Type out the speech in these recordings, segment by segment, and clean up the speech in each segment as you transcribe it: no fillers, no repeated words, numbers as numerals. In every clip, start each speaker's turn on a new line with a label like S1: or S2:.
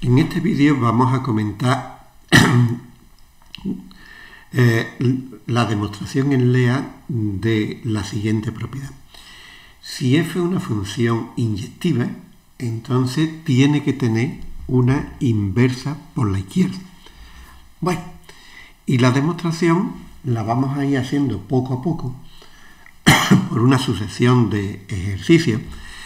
S1: En este vídeo vamos a comentar la demostración en LEA de la siguiente propiedad. Si f es una función inyectiva, entonces tiene que tener una inversa por la izquierda. Bueno, y la demostración la vamos a ir haciendo poco a poco por una sucesión de ejercicios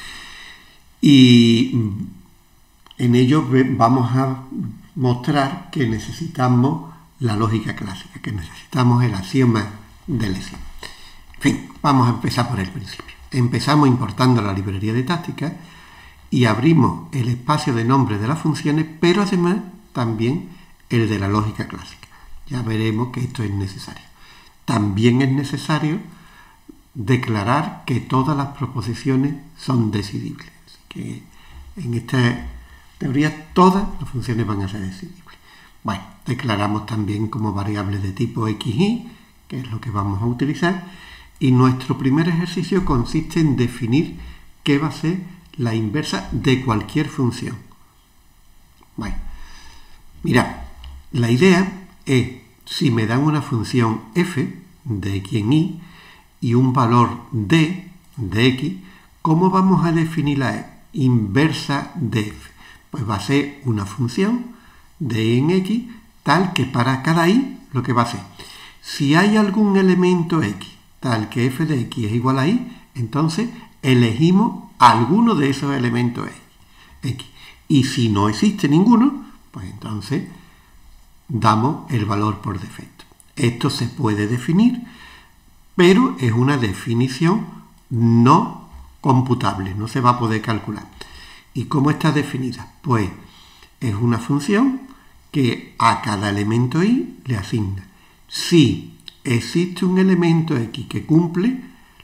S1: y en ellos vamos a mostrar que necesitamos la lógica clásica, que necesitamos el axioma de lesión. En fin, vamos a empezar por el principio. Empezamos importando la librería de táctica y abrimos el espacio de nombres de las funciones, pero además también el de la lógica clásica. Ya veremos que esto es necesario. También es necesario declarar que todas las proposiciones son decidibles. Así que en esta teoría todas las funciones van a ser decidibles. Bueno, declaramos también como variables de tipo x, y, que es lo que vamos a utilizar, y nuestro primer ejercicio consiste en definir qué va a ser la inversa de cualquier función. Bueno, mirad, la idea es, si me dan una función f de x en y y un valor d de x, ¿cómo vamos a definir la inversa de f? Pues va a ser una función de e en x tal que para cada y lo que va a ser, si hay algún elemento x tal que f de x es igual a y, entonces elegimos alguno de esos elementos x. Y si no existe ninguno, pues entonces damos el valor por defecto. Esto se puede definir, pero es una definición no computable, no se va a poder calcular. ¿Y cómo está definida? Pues es una función que a cada elemento y le asigna. Si existe un elemento x que cumple,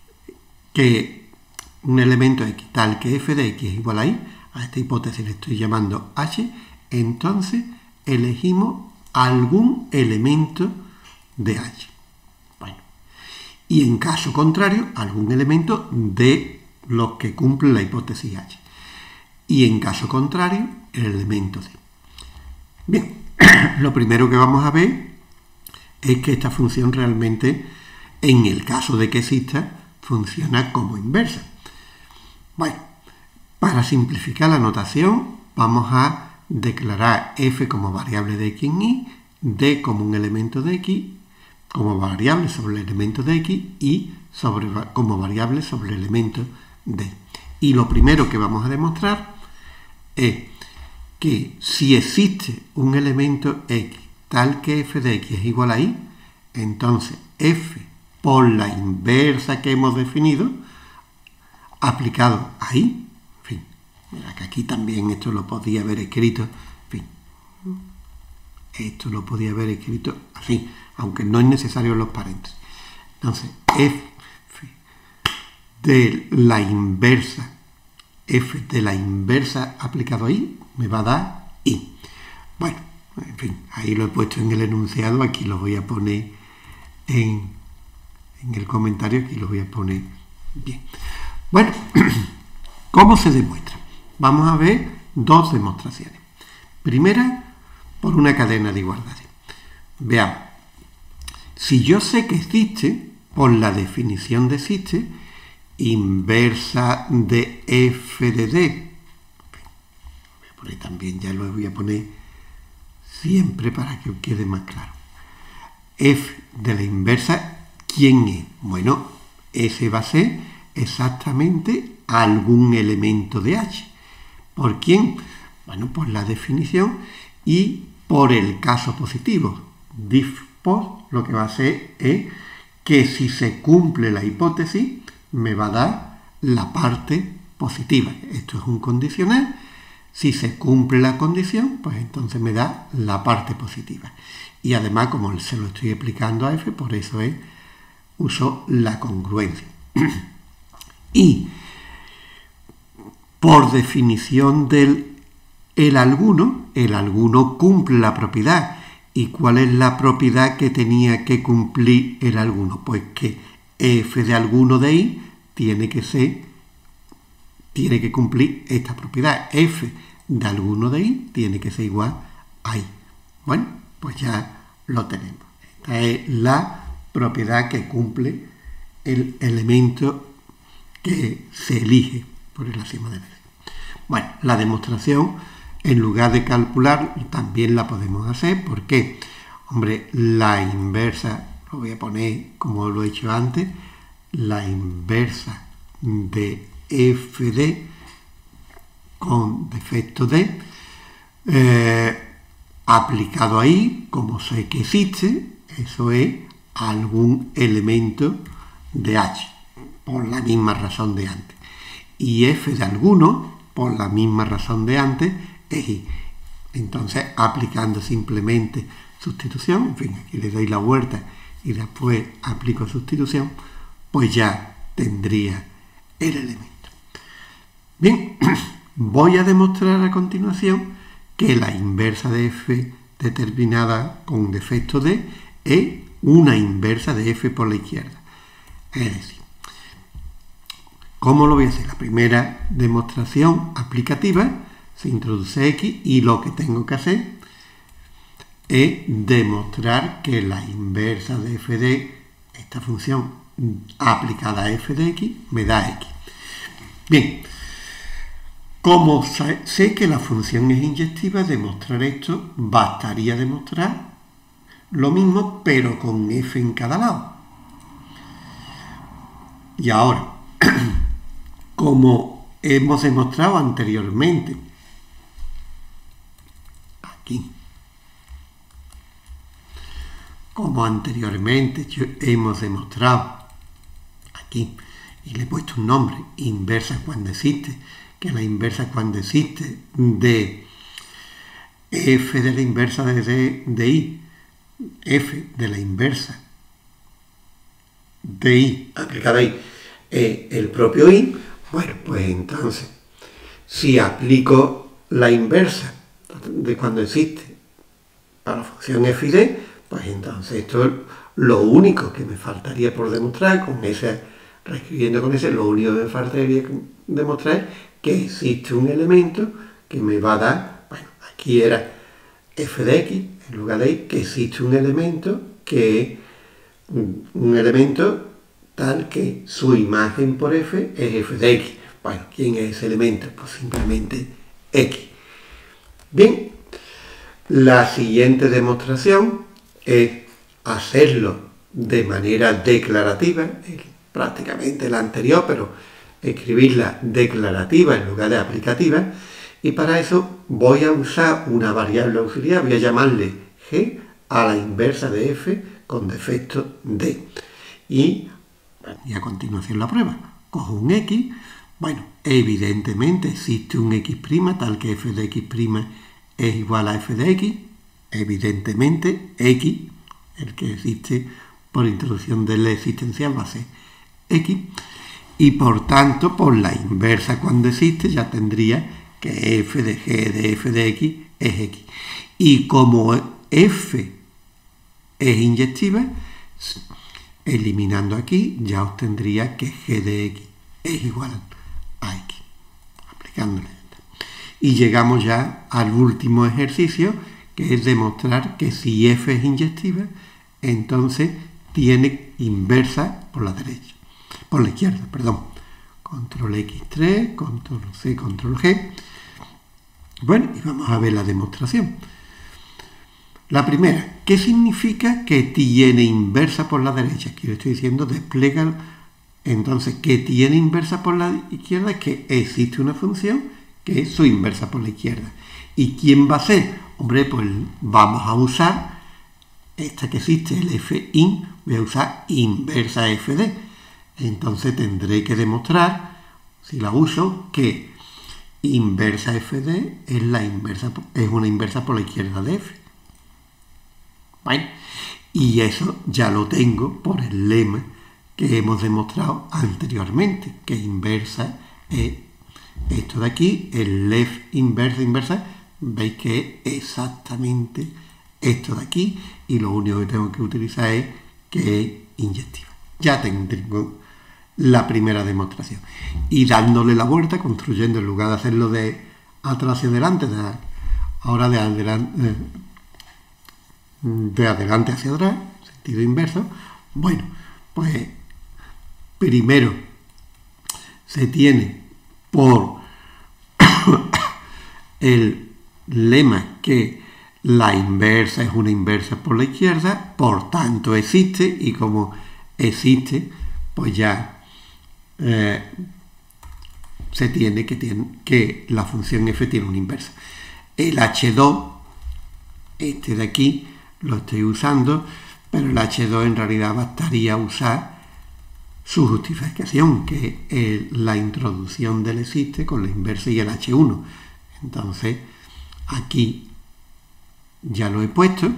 S1: que un elemento x tal que f de x es igual a y, a esta hipótesis le estoy llamando h, entonces elegimos algún elemento de h. Bueno, y en caso contrario, algún elemento de los que cumple la hipótesis h. Y en caso contrario, el elemento d. Bien, lo primero que vamos a ver es que esta función realmente, en el caso de que exista, funciona como inversa. Bueno, para simplificar la notación, vamos a declarar f como variable de x en y, d como un elemento de x, como variable sobre el elemento de x y como variable sobre el elemento d. Y lo primero que vamos a demostrar es que si existe un elemento x tal que f de x es igual a y, entonces f por la inversa que hemos definido, aplicado a y, en fin, mira que aquí también esto lo podía haber escrito, en fin, esto lo podía haber escrito así, aunque no es necesario los paréntesis. Entonces, f de la inversa, f de la inversa aplicado a y, me va a dar y. Bueno, en fin, ahí lo he puesto en el enunciado, aquí lo voy a poner en el comentario, aquí lo voy a poner bien. Bueno, ¿cómo se demuestra? Vamos a ver dos demostraciones. Primera, por una cadena de igualdades. Veamos, si yo sé que existe, por la definición de existe, inversa de f de d, voy a poner también, ya lo voy a poner siempre para que quede más claro. F de la inversa, ¿quién es? Bueno, ese va a ser exactamente algún elemento de h. ¿Por quién? Bueno, por la definición y por el caso positivo. Diff-post lo que va a hacer es que si se cumple la hipótesis, me va a dar la parte positiva. Esto es un condicional. Si se cumple la condición, pues entonces me da la parte positiva. Y además, como se lo estoy explicando a f, por eso uso la congruencia. Y por definición del el alguno cumple la propiedad. ¿Y cuál es la propiedad que tenía que cumplir el alguno? Pues que f de alguno de y tiene que cumplir esta propiedad. F de alguno de i tiene que ser igual a i. Bueno, pues ya lo tenemos. Esta es la propiedad que cumple el elemento que se elige por el axioma de elección. Bueno, la demostración, en lugar de calcular, también la podemos hacer. ¿Por qué? Hombre, la inversa, lo voy a poner como lo he hecho antes, la inversa de f de con defecto de, aplicado ahí, como sé que existe, eso es algún elemento de h, por la misma razón de antes. Y f de alguno, por la misma razón de antes, es i. Entonces, aplicando simplemente sustitución, en fin, aquí le doy la vuelta y después aplico sustitución, pues ya tendría el elemento. Bien, voy a demostrar a continuación que la inversa de f determinada con defecto de es una inversa de f por la izquierda. Es decir, ¿cómo lo voy a hacer? La primera demostración aplicativa, se introduce x y lo que tengo que hacer es demostrar que la inversa de f de esta función aplicada a f de x me da x. Bien, como sé que la función es inyectiva, demostrar esto bastaría demostrar lo mismo, pero con f en cada lado. Y ahora, como hemos demostrado anteriormente, aquí, como anteriormente hemos demostrado aquí, y le he puesto un nombre, inversa cuando existe, que la inversa cuando existe de f de la inversa de i, f de la inversa de i aplicada a i, el propio i, bueno, pues entonces, si aplico la inversa de cuando existe para la función f de, pues entonces esto es lo único que me faltaría por demostrar, con ese, reescribiendo con ese, lo único que me faltaría demostrar es que existe un elemento que me va a dar, bueno, aquí era f de x, en lugar de y, que existe un elemento que es un elemento tal que su imagen por f es f de x. Bueno, ¿quién es ese elemento? Pues simplemente x. Bien, la siguiente demostración es hacerlo de manera declarativa, es prácticamente la anterior, pero escribirla declarativa en lugar de aplicativa, y para eso voy a usar una variable auxiliar, voy a llamarle g a la inversa de f con defecto de. Y a continuación la prueba. Cojo un x, bueno, evidentemente existe un x' tal que f de x' es igual a f de x, evidentemente x, el que existe por introducción del existencial va a ser x, y por tanto, por la inversa cuando existe, ya tendría que f de g de f de x es x. Y como f es inyectiva, eliminando aquí, ya obtendría que g de x es igual a x, aplicándole. Y llegamos ya al último ejercicio, que es demostrar que si f es inyectiva, entonces tiene inversa por la derecha, por la izquierda, perdón. Control X3, control C, control G. Bueno, y vamos a ver la demostración. La primera, ¿qué significa que tiene inversa por la derecha? Aquí le estoy diciendo despliega. Entonces, que tiene inversa por la izquierda es que existe una función que es su inversa por la izquierda. ¿Y quién va a ser? Hombre, pues vamos a usar esta que existe, el f_in, voy a usar inversa f de. Entonces tendré que demostrar, si la uso, que inversa f de es una inversa por la izquierda de f. Bueno, y eso ya lo tengo por el lema que hemos demostrado anteriormente, que inversa es esto de aquí, el left inversa, veis que es exactamente esto de aquí, y lo único que tengo que utilizar es que es inyectiva. Ya tengo la primera demostración. Y dándole la vuelta, construyendo, en lugar de hacerlo de atrás hacia adelante, ahora de adelante hacia atrás, sentido inverso. Bueno, pues primero se tiene por el lema que la inversa es una inversa por la izquierda, por tanto existe, y como existe, pues ya se tiene que la función f tiene una inversa. El h2, este de aquí, lo estoy usando, pero el h2 en realidad bastaría usar su justificación, que es la introducción del existe con la inversa y el h1. Entonces, aquí ya lo he puesto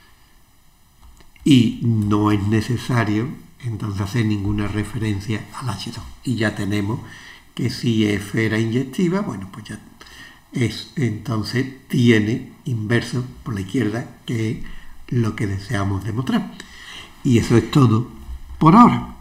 S1: y no es necesario entonces hacer ninguna referencia al h2. Y ya tenemos que si f era inyectiva, bueno, pues ya entonces tiene inverso por la izquierda, que es lo que deseamos demostrar. Y eso es todo por ahora.